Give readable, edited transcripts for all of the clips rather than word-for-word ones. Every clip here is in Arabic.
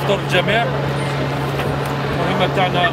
حضور الجميع. المهمة تاعنا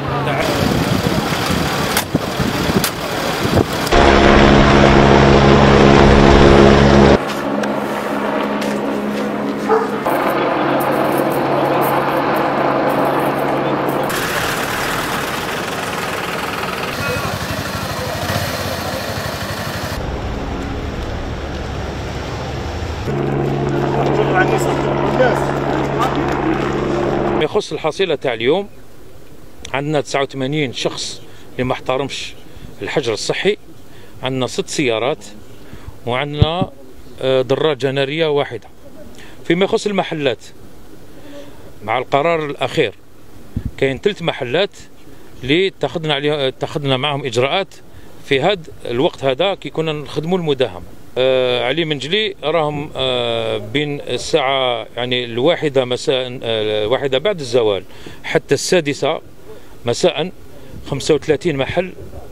يخص الحصيلة تاع اليوم. عندنا 89 شخص اللي ما احترمش الحجر الصحي، عندنا 6 سيارات، وعندنا دراجة نارية واحدة. فيما يخص المحلات، مع القرار الأخير كاين 3 محلات اللي اتخذنا معهم إجراءات في هذا الوقت هذا كي كنا نخدموا المداهمة. علي منجلي راهم بين الساعة يعني الواحدة مساء، الواحدة بعد الزوال حتى السادسة مساء 35 محل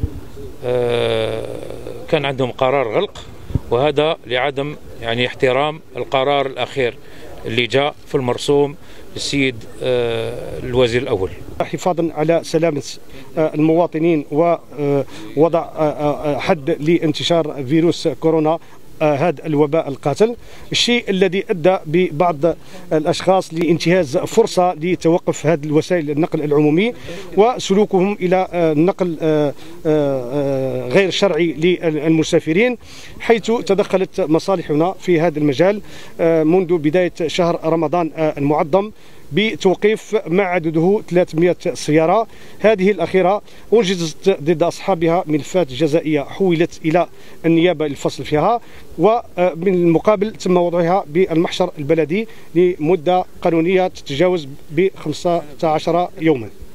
كان عندهم قرار غلق، وهذا لعدم يعني احترام القرار الأخير اللي جاء في المرسوم للسيد الوزير الأول. حفاظا على سلامة المواطنين ووضع حد لانتشار فيروس كورونا هذا الوباء القاتل، الشيء الذي ادى ببعض الاشخاص لانتهاز فرصه لتوقف هذه الوسائل النقل العمومي وسلوكهم الى النقل غير شرعي للمسافرين، حيث تدخلت مصالحنا في هذا المجال منذ بدايه شهر رمضان المعظم بتوقيف ما عدده 300 سيارة. هذه الأخيرة أنجزت ضد أصحابها ملفات جزائية حولت إلى النيابة للفصل فيها، ومن المقابل تم وضعها بالمحشر البلدي لمدة قانونية تتجاوز ب 15 يوما.